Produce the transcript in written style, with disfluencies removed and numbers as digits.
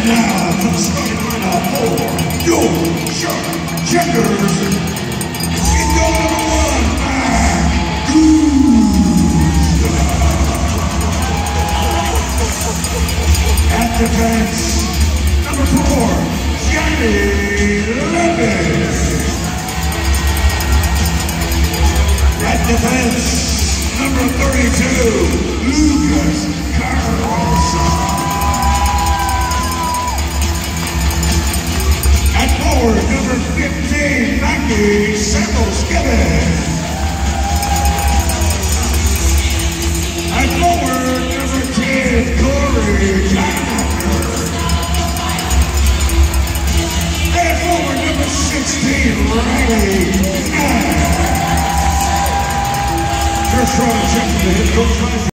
now to the starting lineup for your Sharp Checkers. In goal number 1, at defense, number 4, Johnny Lopez. At defense, number 32, Lucas Carlson. At forward, number 15, Maggie Samuels-Gibbons. At forward, number 10, Corey Johnson. At forward, number 16, Riley Nash. First round check from the head coach.